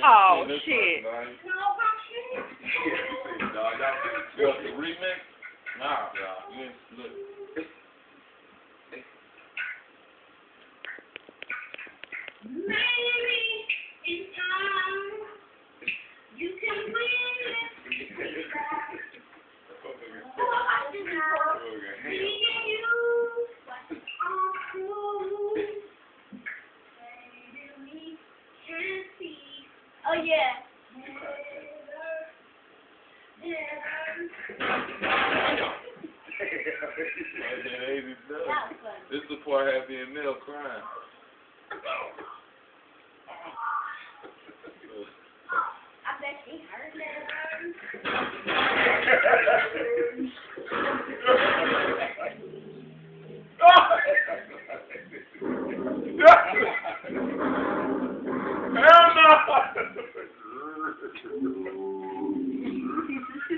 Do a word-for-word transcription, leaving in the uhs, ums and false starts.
Oh, shit. What's the remix? Nah, y'all. You ain't look. Maybe in time you can win it. Oh, I did not. Me and you are cool. Maybe we can see. Oh yeah. This is the part Happy and Nell crying. I bet she heard that. Hell no!